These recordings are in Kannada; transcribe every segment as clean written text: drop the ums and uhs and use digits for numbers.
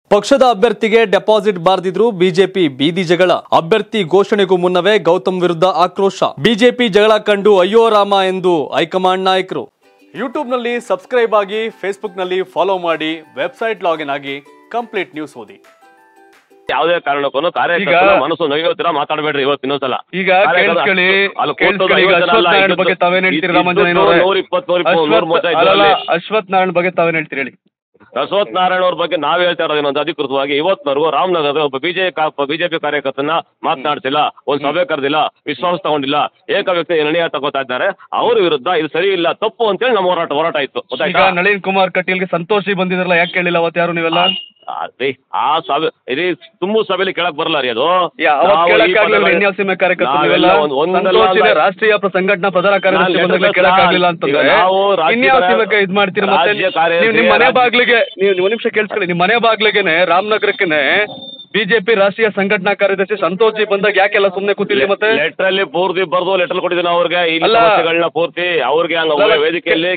ಪಕ್ಷದ ಅಭ್ಯರ್ಥಿಗೆ ಡೆಪಾಸಿಟ್ ಬಾರದಿದ್ರು ಬಿಜೆಪಿ ಬೀದಿ ಜಗಳ. ಅಭ್ಯರ್ಥಿ ಘೋಷಣೆಗೂ ಮುನ್ನವೇ ಗೌತಮ್ ವಿರುದ್ಧ ಆಕ್ರೋಶ. ಬಿಜೆಪಿ ಜಗಳ ಕಂಡು ಅಯ್ಯೋ ರಾಮ ಎಂದು ಹೈಕಮಾಂಡ್ ನಾಯಕರು. ಯೂಟ್ಯೂಬ್ ನಲ್ಲಿ ಸಬ್ಸ್ಕ್ರೈಬ್ ಆಗಿ, ಫೇಸ್ಬುಕ್ ನಲ್ಲಿ ಫಾಲೋ ಮಾಡಿ, ವೆಬ್ಸೈಟ್ ಲಾಗಿನ್ ಆಗಿ ಕಂಪ್ಲೀಟ್ ನ್ಯೂಸ್ ಓದಿ. ಯಾವುದೇ ಕಾರಣಕ್ಕೂ ಕಾರ್ಯಕರ್ತರ ಮನಸ್ಸು ನೊಯ್ಯೋತರ ಮಾತಾಡಬೇಡ್ರಿ. ಇವತ್ತು ಇನ್ನೊಂದ್ಸಲ ಈಗ ಅಶ್ವಥ್ ನಾರಾಯಣ್ ಬಗ್ಗೆ ತಾವೇನ್ ಹೇಳ್ತೀರಿ ಹೇಳಿ. ಅಶ್ವಥ್ ನಾರಾಯಣ ಅವ್ರ ಬಗ್ಗೆ ನಾವ್ ಹೇಳ್ತಾ ಇರೋದೇನು ಅಂತ ಅಧಿಕೃತವಾಗಿ ಇವತ್ತಿನವರೆಗೂ ರಾಮನಗರದ ಒಬ್ಬ ಬಿಜೆಪಿ ಕಾರ್ಯಕರ್ತನ ಮಾತನಾಡ್ತಿಲ್ಲ, ಒಂದ್ ಸಭೆ ಕರೆದಿಲ್ಲ, ವಿಶ್ವಾಸ ತಗೊಂಡಿಲ್ಲ, ಏಕ ವ್ಯಕ್ತಿ ನಿರ್ಣಯ ತಗೋತಾ ಇದ್ದಾರೆ. ಅವ್ರ ವಿರುದ್ಧ ಇದು ಸರಿ ಇಲ್ಲ, ತಪ್ಪು ಅಂತೇಳಿ ನಮ್ಮ ಹೋರಾಟ ಇತ್ತು. ನಳಿನ್ ಕುಮಾರ್ ಕಟೀಲ್ಗೆ ಸಂತೋಷಿ ಬಂದಿದ್ರಲ್ಲ, ಯಾಕೆ ಕೇಳಿಲ್ಲ ಅವತ್ತು ಯಾರು ನೀವೆಲ್ಲ? ಆ ಸಭೆ ಇಡೀ ತುಂಬು ಸಭೆಯಲ್ಲಿ ಕೇಳಕ್ ಬರಲ್ಲ ರೀ. ಅದು ರಾಷ್ಟ್ರೀಯ ಸಂಘಟನಾ ಪ್ರಧಾನ ಕಾರ್ಯದರ್ಶಿ ಕೇಳಕ್ಕಾಗಲಿಲ್ಲ ಅಂತಂದ್ರೆ ಇದ್ ಮಾಡ್ತೀರಿ. ನಿಮ್ ಮನೆ ಬಾಗ್ಲಿಗೆ ನೀವು ಒಂದ್ ನಿಮಿಷ ಕೇಳಿಸ್ಕೊಳ್ಳಿ. ನಿಮ್ ಮನೆ ಬಾಗ್ಲಿಗೆನೆ ರಾಮನಗರಕ್ಕೆ ಬಿಜೆಪಿ ರಾಷ್ಟ್ರೀಯ ಸಂಘಟನಾ ಕಾರ್ಯದರ್ಶಿ ಸಂತೋಷ್ ಜಿ ಬಂದಾಗ ಯಾಕೆಲ್ಲ ಸುಮ್ನೆ ಕೂತಿಲ್ಲ? ಮತ್ತೆ ಲೆಟರ್ ಅಲ್ಲಿ ಪೂರ್ತಿ ಬರ್ದು ಲೆಟರ್ ಕೊಟ್ಟಿದ್ದೀನಿ ಅವ್ರಿಗೆ, ಸಮಸ್ಯೆಗಳನ್ನ ಪೂರ್ತಿ ಅವ್ರಿಗೆ ವೇದಿಕೆಯಲ್ಲಿ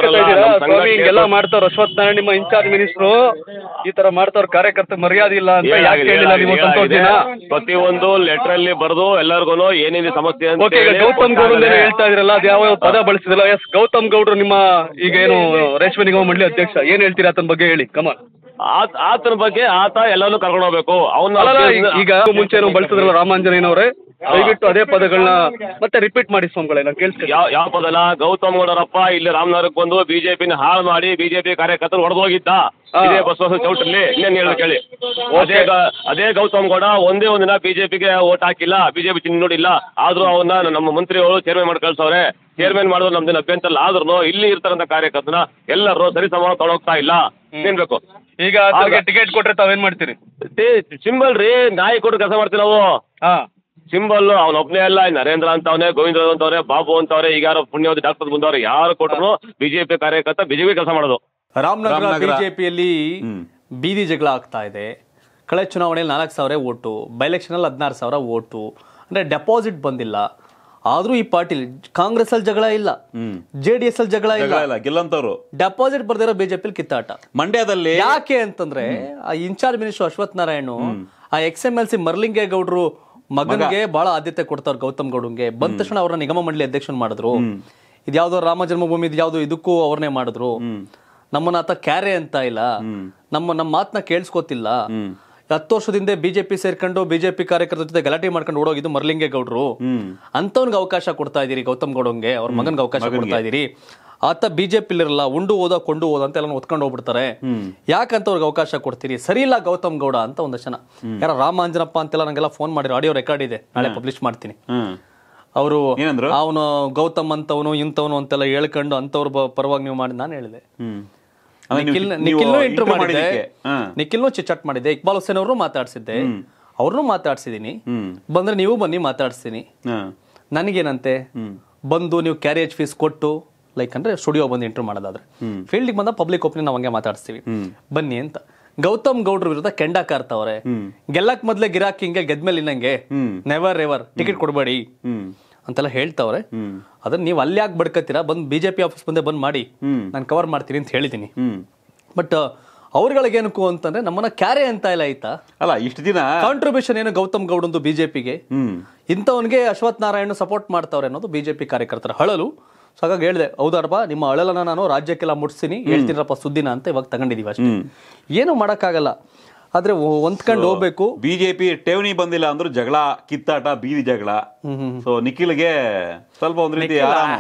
ಹಿಂಗೆಲ್ಲ ಮಾಡ್ತಾವ್ರ. ಅಶ್ವಥ್ ನಾರಾಯಣ್ ನಿಮ್ಮ ಇನ್ಚಾರ್ಜ್ ಮಿನಿಸ್ಟ್ರು ಈ ತರ ಮಾಡ್ತಾವ್ರ, ಕಾರ್ಯಕರ್ತ ಮರ್ಯಾದೆ ಇಲ್ಲ ಅಂತ ಯಾಕೆ ಹೇಳಿಲ್ಲ ನೀವು ಸಂತೋಷ್ ಜಿನ? ಪ್ರತಿಯೊಂದು ಲೆಟರ್ ಅಲ್ಲಿ ಬರ್ದು ಎಲ್ಲರಿಗೂ ಏನೇನು ಸಮಸ್ಯೆ ಅಂತ. ಗೌತಮ್ ಗೌಡ್ರು ಹೇಳ್ತಾ ಇದ್ರಲ್ಲ, ಅದು ಯಾವ ಪದ ಬಳಸಿದಿಲ್ಲ. ಎಸ್, ಗೌತಮ್ ಗೌಡ್ರು ನಿಮ್ಮ ಈಗ ಏನು ರೇಷ್ಮೆ ನಿಗಮ ಮಂಡಳಿ ಅಧ್ಯಕ್ಷ, ಏನ್ ಹೇಳ್ತೀರಿ ಆತನ ಬಗ್ಗೆ ಹೇಳಿ. ಕಮಾನ್. ಆತನ ಬಗ್ಗೆ ಆತ ಎಲ್ಲಾನು ಕರ್ಕೊಂಡು ಹೋಗ್ಬೇಕು. ಅವನ್ನ ಈಗ ಮುಂಚೆ ಬಳಸಿದ್ರಲ್ಲ ರಾಮಾಂಜನೇಯನವರೇ, ದಯವಿಟ್ಟು ಅದೇ ಪದಗಳನ್ನ ಮತ್ತೆ ರಿಪೀಟ್ ಮಾಡಿ ಸ್ವಾಮಿಗಳೇ, ನಾನು ಕೇಳಿಸ್ತೀನಿ. ಯಾವ ಪದನ? ಗೌತಮ್ ಗೌಡರಪ್ಪ ಇಲ್ಲಿ ರಾಮನಗರಕ್ಕೆ ಬಂದು ಬಿಜೆಪಿನ ಹಾಳು ಮಾಡಿ ಬಿಜೆಪಿ ಕಾರ್ಯಕರ್ತರು ಹೊಡೆದು ಹೋಗಿದ್ದ ಇದೇ ಬಸವರಾಜ ಚೌಟಲ್ಲಿ. ಇನ್ನೇನು ಹೇಳಿ ಕೇಳಿ. ಅದೇ ಗೌತಮ್ ಗೌಡ ಒಂದೇ ಒಂದಿನ ಬಿಜೆಪಿಗೆ ಓಟ್ ಹಾಕಿಲ್ಲ, ಬಿಜೆಪಿ ಚಿಹ್ನೆ ನೋಡಿಲ್ಲ. ಆದ್ರೂ ಅವನ್ನ ನಮ್ಮ ಮಂತ್ರಿಗಳು ಚೇರ್ಮನ್ ಮಾಡಿ ಕಳ್ಸವ್ರೆ. ಚೇರ್ಮನ್ ಮಾಡಿದ್ರು ನಮ್ದಿನ ಅಭ್ಯಂತರ. ಆದ್ರೂ ಇಲ್ಲಿ ಇರ್ತಾರಂತ ಕಾರ್ಯಕರ್ತನ ಎಲ್ಲರೂ ಸರಿ ಸಮಾನ ತೊಗೊಳೋಗ್ತಾ ಇಲ್ಲ. ಏನ್ ಬೇಕು? ಈಗ ಟಿಕೆಟ್ ಕೊಟ್ರೆ ತಾವೇನ್ ಮಾಡ್ತೀರಿ? ಸಿಂಬಲ್ ರೀ, ನಾಯಿ ಕೊಟ್ಟು ಕೆಲಸ ಮಾಡ್ತೀವಿ ನಾವು. ಸಿಂಬಲ್ ಅವನೊಬ್ಬನೇ ಅಲ್ಲ, ನರೇಂದ್ರ ಅಂತವ್ರೆ, ಗೋವಿಂದ ಅಂತವ್ರೆ, ಬಾಬು ಅಂತವ್ರೆ, ಈಗ ಯಾರು ಪುಣ್ಯವತಿ ಡಾಕ್ಟರ್ ಬಂದವ್ರೆ, ಯಾರು ಕೊಟ್ಟರು ಬಿಜೆಪಿ ಕಾರ್ಯಕರ್ತ ಬಿಜೆಪಿ ಕೆಲಸ ಮಾಡೋದು. ರಾಮನಗರ ಬಿಜೆಪಿಯಲ್ಲಿ ಬೀದಿ ಜಗಳ ಆಗ್ತಾ ಇದೆ. ಕಳೆದ ಚುನಾವಣೆಯಲ್ಲಿ 4,000 ಓಟು, ಬೈ ಎಲೆಕ್ಷನ್ ಅಲ್ಲಿ 16,000 ಓಟು, ಅಂದ್ರೆ ಡೆಪಾಸಿಟ್ ಬಂದಿಲ್ಲ. ಆದ್ರೂ ಈ ಪಾರ್ಟಿ ಕಾಂಗ್ರೆಸ್ ಅಲ್ಲಿ ಜಗಳ ಇಲ್ಲ, ಜೆಡಿಎಸ್ ಅಲ್ಲಿ ಜಗಳ ಇಲ್ಲ, ಗೆಲ್ಲಂತವ್ರು ಡೆಪಾಸಿಟ್ ಬರ್ದಿರೋ ಬಿಜೆಪಿ ಕಿತ್ತಾಟ. ಮಂಡ್ಯದಲ್ಲಿ ಯಾಕೆ ಅಂತಂದ್ರೆ ಆ ಇನ್ಚಾರ್ಜ್ ಮಿನಿಸ್ಟರ್ ಅಶ್ವಥ್ ನಾರಾಯಣ್ ಆ XMLC ಮರ್ಲಿಂಗೇಗೌಡರು ಮಗನಿಗೆ ಬಹಳ ಆದ್ಯತೆ ಕೊಡ್ತಾರ. ಗೌತಮ್ ಗೌಡಂಗೆ ಬಂದ ತಕ್ಷಣ ಅವ್ರನ್ನ ನಿಗಮ ಮಂಡಳಿ ಅಧ್ಯಕ್ಷನ್ ಮಾಡಿದ್ರು. ಇದ್ಯಾವ್ದೋ ರಾಮ ಜನ್ಮಭೂಮಿ ಇದ್ಯಾವ್ದೋ ಇದಕ್ಕೂ ಅವ್ರನ್ನೇ ಮಾಡಿದ್ರು. ನಮ್ಮನ್ನ ಆತ ಕ್ಯಾರೆ ಅಂತ ಇಲ್ಲ, ನಮ್ಮ ಮಾತನ್ನ ಕೇಳಿಸ್ಕೋತಿಲ್ಲ. 10 ವರ್ಷದಿಂದ ಬಿಜೆಪಿ ಸೇರ್ಕೊಂಡು ಬಿಜೆಪಿ ಕಾರ್ಯಕರ್ತರ ಜೊತೆ ಗಲಾಟೆ ಮಾಡ್ಕೊಂಡು ಓಡೋಗಿದ್ದು ಮರ್ಲಿಂಗೇಗೌಡರು. ಅಂತವನ್ಗೆ ಅವಕಾಶ ಕೊಡ್ತಾ ಇದೀರಿ, ಗೌತಮ್ ಗೌಡಂಗೆ ಅವ್ರ ಮಗನ್ಗೆ ಅವಕಾಶ ಕೊಡ್ತಾ ಇದೀರಿ. ಆತ ಬಿಜೆಪಿ ಇರಲ್ಲ, ಉಂಡು ಓದ ಕೊಂಡು ಓದ ಅಂತ ಎಲ್ಲ ಒತ್ಕೊಂಡು ಹೋಗ್ಬಿಡ್ತಾರೆ. ಯಾಕಂತ ಅವ್ರಿಗೆ ಅವಕಾಶ ಕೊಡ್ತೀರಿ? ಸರಿ ಇಲ್ಲ ಗೌತಮ್ ಗೌಡ ಅಂತ ಒಂದಷ್ಟು ಜನ. ಯಾರ ರಾಮಾಂಜನಪ್ಪ ಅಂತೆಲ್ಲ ನಂಗೆಲ್ಲ ಫೋನ್ ಮಾಡಿರೋ, ಆಡಿಯೋ ರೆಕಾರ್ಡ್ ಇದೆ, ನಾಳೆ ಪಬ್ಲಿಷ್ ಮಾಡ್ತೀನಿ. ಅವರು ಅವನು ಗೌತಮ್ ಅಂತವನು ಇಂಥವನು ಅಂತೆಲ್ಲ ಹೇಳ್ಕೊಂಡು ಅಂತವ್ರ ಪರವಾಗಿ ನೀವು ಮಾಡಿ ನಾನು ಹೇಳಿದೆ. ನಿಖಿಲ್ನು ಇಂಟರ್ವ್ಯೂ ಮಾಡಿದ್ದೆ, ನಿಖಿಲ್ನು ಚಿಚಾಟ್ ಮಾಡಿದ್ದೆ, ಇಕ್ಬಾಲ್ ಹುಸೇನ್ ಅವ್ರನ್ನೂ ಮಾತಾಡ್ಸಿದ್ದೆ, ಅವ್ರನ್ನೂ ಮಾತಾಡ್ಸಿದೀನಿ. ಬಂದ್ರೆ ನೀವು ಬನ್ನಿ ಮಾತಾಡ್ಸ್ತೀನಿ. ನನಗೇನಂತೆ, ಬಂದು ನೀವು ಕ್ಯಾರೇಜ್ ಫೀಸ್ ಕೊಟ್ಟು ಲೈಕ್ ಅಂದ್ರೆ ಸ್ಟುಡಿಯೋ ಬಂದು ಇಂಟರ್ವ್ಯೂ ಮಾಡೋದಾದ್ರೆ, ಫೀಲ್ಡಿಗೆ ಬಂದ ಪಬ್ಲಿಕ್ ಓಪನಿಂಗ್ ನಾವು ಹಂಗೆ ಮಾತಾಡ್ಸ್ತೀವಿ ಬನ್ನಿ ಅಂತ. ಗೌತಮ್ ಗೌಡ್ರ ವಿರುದ್ಧ ಕೆಂಡ ಕಾರ್ತಾವ್ರೆ. ಗೆಲ್ಲಕ್ ಮೊದ್ಲೇ ಗಿರಾಕಿ ಹಿಂಗೆ ಗೆದ್ಮೇಲೆ ಇನ್ನಂಗೆ ನೆವರ್ ಎವರ್ ಟಿಕೆಟ್ ಕೊಡ್ಬೇಡಿ ಅಂತೆಲ್ಲ ಹೇಳ್ತಾವ್ರೆ. ಅದನ್ನ ನೀವು ಅಲ್ಲಿ ಯಾಕೆ ಬಡ್ಕತ್ತೀರಾ? ಬಂದ್ ಬಿಜೆಪಿ ಆಫೀಸ್ ಬಂದೇ ಬಂದ್ ಮಾಡಿ, ನಾನು ಕವರ್ ಮಾಡ್ತೀನಿ ಅಂತ ಹೇಳಿದೀನಿ. ಬಟ್ ಅವ್ರಗಳಿಗೇನಕ್ಕೂ ಅಂತಂದ್ರೆ ನಮ್ಮನ್ನ ಕ್ಯಾರೆ ಅಂತ ಇಲ್ಲ ಆಯ್ತಾ ಅಲ್ಲ. ಇಷ್ಟು ದಿನ ಕಾಂಟ್ರಿಬ್ಯೂಷನ್ ಏನು ಗೌತಮ್ ಗೌಡಂದು ಬಿಜೆಪಿಗೆ, ಇಂಥವನ್ಗೆ ಅಶ್ವಥ್ ನಾರಾಯಣ್ ಸಪೋರ್ಟ್ ಮಾಡ್ತಾವ್ರೆ ಅನ್ನೋದು ಬಿಜೆಪಿ ಕಾರ್ಯಕರ್ತರ ಹಳಲು. ಸೊ ಹಾಗಾಗಿ ಹೇಳಿದೆ, ಹೌದಾರಪ್ಪ ನಿಮ್ಮ ಅಳಲನ್ನ ನಾನು ರಾಜ್ಯಕ್ಕೆಲ್ಲ ಮುಟ್ಸ್ತೀನಿ, ಹೇಳ್ತೀನಪ್ಪ ಸುದ್ದಿನ ಅಂತ ಇವಾಗ ತಗೊಂಡಿದೀವಿ ಅಷ್ಟೇ. ಏನು ಮಾಡಕ್ಕಾಗಲ್ಲ, ಆದ್ರೆ ಹೊಂದ್ಕೊಂಡು ಹೋಗ್ಬೇಕು. ಬಿಜೆಪಿ ಠೇವಣಿ ಬಂದಿಲ್ಲ ಅಂದ್ರೂ ಜಗಳ, ಕಿತ್ತಾಟ, ಬೀದಿ ಜಗಳ. ಸೊ ನಿಖಿಲ್ಗೆ ಸ್ವಲ್ಪ ಒಂದ್ ರೀತಿ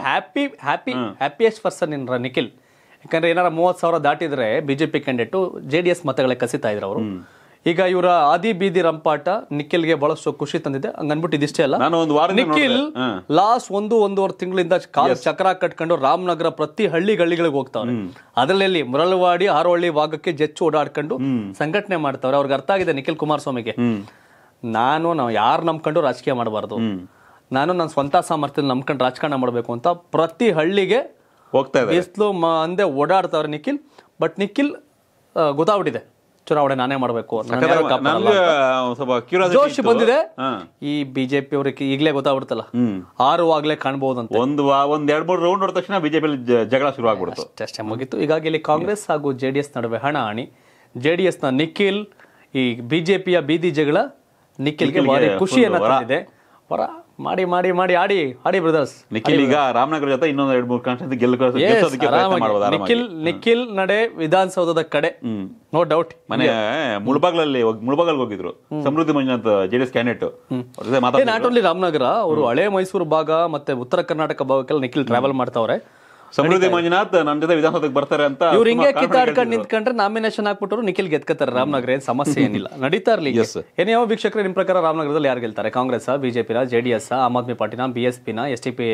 ಹ್ಯಾಪಿಯೆಸ್ಟ್ ಪರ್ಸನ್ ಇನ್ ನಿಖಿಲ್. ಯಾಕಂದ್ರೆ ಏನಾರ 30,000 ದಾಟಿದ್ರೆ ಬಿಜೆಪಿ ಕ್ಯಾಂಡಿಡೇಟ್ JDS ಮತಗಳೇ ಕಸಿತಾ ಇದ್ರು ಅವರು. ಈಗ ಇವರ ಆದಿ ಬೀದಿ ರಂಪಾಟ ನಿಖಿಲ್ಗೆ ಬಹಳಷ್ಟು ಖುಷಿ ತಂದಿದೆ. ಹಂಗನ್ಬಿಟ್ಟು ಇದಿಷ್ಟೇ ಅಲ್ಲ, ನಿಖಿಲ್ ಲಾಸ್ಟ್ 1-1.5 ತಿಂಗಳಿಂದ ಕಾಲ್ ಚಕ್ರ ಕಟ್ಕೊಂಡು ರಾಮನಗರ ಪ್ರತಿ ಹಳ್ಳಿಗಳಿಗೆ ಹೋಗ್ತಾವ್ರೆ. ಅದರಲ್ಲಿ ಮುರಳವಾಡಿ, ಹಾರೋಹಳ್ಳಿ ಭಾಗಕ್ಕೆ ಜೆಚ್ಚು ಓಡಾಡ್ಕೊಂಡು ಸಂಘಟನೆ ಮಾಡ್ತಾವ್ರೆ. ಅವ್ರಿಗೆ ಅರ್ಥ ಆಗಿದೆ ನಿಖಿಲ್ ಕುಮಾರಸ್ವಾಮಿಗೆ, ನಾವು ಯಾರು ನಂಬ್ಕೊಂಡು ರಾಜಕೀಯ ಮಾಡಬಾರ್ದು, ನನ್ನ ಸ್ವಂತ ಸಾಮರ್ಥ್ಯ ನಂಬ್ಕೊಂಡು ರಾಜಕಾರಣ ಮಾಡಬೇಕು ಅಂತ ಪ್ರತಿ ಹಳ್ಳಿಗೆ ಹೋಗ್ತಾ ಬಿಸ್ಲು ಅಂದೆ ಓಡಾಡ್ತಾವ್ರೆ ನಿಖಿಲ್. ಬಟ್ ನಿಖಿಲ್ ಗೊತ್ತಾಗ್ಬಿಟ್ಟಿದೆ, ಚುನಾವಣೆ ನಾನೇ ಮಾಡಬೇಕು, ಜೋಶ್ ಬಂದಿದೆ. ಈ ಬಿಜೆಪಿ ಅವ್ರಿಗೆ ಈಗಲೇ ಗೊತ್ತಾಗ್ಬಿಡ್ತಲ್ಲ, 6 ಆಗ್ಲೇ ಕಾಣಬಹುದಂತ. ಒಂದ್ 2-3 ರೌಂಡ್ ನೋಡಿದ ತಕ್ಷಣ ಬಿಜೆಪಿ ಜಗಳ ಶುರು ಆಗ್ಬಿಡುತ್ತೆ, ಅಷ್ಟೇ ಮುಗೀತು. ಹೀಗಾಗಿ ಇಲ್ಲಿ ಕಾಂಗ್ರೆಸ್ ಹಾಗೂ JDS ನಡುವೆ ಹಣಾಹಣಿ. JDS ನ ನಿಖಿಲ್ ಈ ಬಿಜೆಪಿಯ ಬೀದಿ ಜಗಳ ನಿಖಿಲ್ಗೆ ಭಾರಿ ಖುಷಿಯನ್ನ ತಂದಿದೆ. ಹೊರ ಮಾಡಿ ಮಾಡಿ ಮಾಡಿ ಆಡಿ ಆಡಿ ಬ್ರದರ್ಸ್. ನಿಖಿಲ್ ಈಗ ರಾಮನಗರ ಜೊತೆ ಇನ್ನೊಂದು 2-3 ಕಾನ್ಸ್ಟಿಟ್ಯೂನ್ಸಿ ಗೆಲ್ಲೋದಕ್ಕೆ ಪ್ರಯತ್ನ ಮಾಡ್ಬೋದು ಆರಾಮಾಗಿ. ನಿಖಿಲ್ ನಡೆ ವಿಧಾನಸೌಧದ ಕಡೆ, ನೋ ಡೌಟ್. ಮನೆ ಮುಳಬಾಗಲ್ಗೆ ಹೋಗಿದ್ರು Samruddhi Manjunath JDS candidate. Not only Ramanagara, ಅವರು ಹಳೆ ಮೈಸೂರು ಭಾಗ ಮತ್ತೆ ಉತ್ತರ ಕರ್ನಾಟಕ ಭಾಗಕ್ಕೆಲ್ಲ ನಿಖಿಲ್ ಟ್ರಾವೆಲ್ ಮಾಡ್ತಾವ್ರೆ. ಸಮೃದ್ಧಿ ಮಂಜುನಾಥ್ ನನ್ನ ಜೊತೆ ವಿಧಾನಸೌಧಕ್ಕೆ ಬರ್ತಾರೆ ಅಂತ ಇವ್ರು ಹಿಂಗೆ ಕಿತ್ತಾಡ್ಕೊಂಡು ನಿಂತ್ಕೊಂಡ್ರೆ ನಾಮಿನೇಷನ್ ಹಾಕ್ಬಿಟ್ಟರು ನಿಖಿಲ್ ಗೆದ್ಕತಾರೆ. ರಾಮನಗರ ಏನ್ ಸಮಸ್ಯೆ ಏನಿಲ್ಲ, ನಡೀತಾ ಇರ್ಲಿ. ಏನೇ ವೀಕ್ಷಕರೇ, ನಿಮ್ ಪ್ರಕಾರ ರಾಮನಗರದಲ್ಲಿ ಯಾರು ಗೆಲ್ತಾರೆ? ಕಾಂಗ್ರೆಸ್, ಬಿಜೆಪಿನ, ಜೆಡಿಎಸ್, ಆಮ್ ಆದ್ಮಿ ಪಾರ್ಟಿನ, BSP ನ, STPA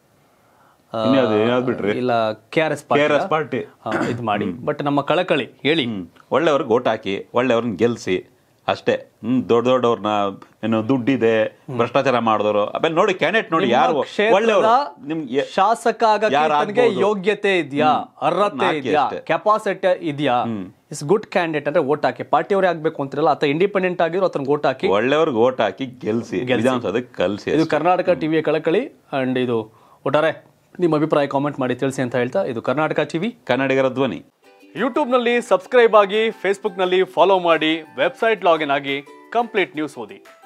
ಇಲ್ಲ KRS ಪಾರ್ಟಿ? ಇದು ಮಾಡಿ. ಬಟ್ ನಮ್ಮ ಕಳಕಳಿ ಹೇಳಿ, ಒಳ್ಳೆಯವ್ರಿಗೆ ಓಟ್ ಹಾಕಿ ಒಳ್ಳೆಯವ್ರನ್ನ ಗೆಲ್ಸಿ ಅಷ್ಟೇ. ದೊಡ್ಡವ್ರನ್ನ ಏನು ದುಡ್ಡಿದೆ ಭ್ರಷ್ಟಾಚಾರ ಮಾಡಿದವರು ಆಮೇಲೆ ನೋಡಿ ಕ್ಯಾಂಡಿಡೇಟ್ ನೋಡಿ ಯಾರು ಒಳ್ಳೆಯವರು, ನಿಮ್ಗೆ ಶಾಸಕ ಆಗಕ್ಕೆ ಯೋಗ್ಯತೆ ಇದೆಯಾ, ಅರ್ಹತೆ ಇದೆಯಾ, ಕೆಪಾಸಿಟಿ ಇದೆಯಾ, ಇಸ್ ಗುಡ್ ಕ್ಯಾಂಡಿಡೇಟ್ ಅಂದ್ರೆ ಓಟ್ ಹಾಕಿ. ಪಾರ್ಟಿಯವರೇ ಆಗ್ಬೇಕು ಅಂತಿರಲ್ಲ, ಆತ ಇಂಡಿಪೆಂಡೆಂಟ್ ಆಗಿರೋ ಆತನ ಓಟ್ ಹಾಕಿ ಒಳ್ಳೆಯವ್ರಿಗೆ ಓಟ್ ಹಾಕಿ ಗೆಲ್ಸಿ ವಿಧಾನಸೌಧಕ್ಕೆ ಕಲ್ಸಿ. ಇದು ಕರ್ನಾಟಕ ಟಿವಿಯ ಕಳಕಳಿ. ಅಂಡ್ ಇದು ಒಟ್ಟಾರೆ ನಿಮ್ಮ ಅಭಿಪ್ರಾಯ ಕಾಮೆಂಟ್ ಮಾಡಿ ತಿಳಿಸಿ ಅಂತ ಹೇಳ್ತಾ, ಇದು ಕರ್ನಾಟಕ ಟಿವಿ, ಕನ್ನಡಿಗರ ಧ್ವನಿ. ಯೂಟ್ಯೂಬ್ನಲ್ಲಿ ಸಬ್ಸ್ಕ್ರೈಬ್ ಆಗಿ, ಫೇಸ್ಬುಕ್ನಲ್ಲಿ ಫಾಲೋ ಮಾಡಿ, ವೆಬ್ಸೈಟ್ ಲಾಗಿನ್ ಆಗಿ ಕಂಪ್ಲೀಟ್ ನ್ಯೂಸ್ ಓದಿ.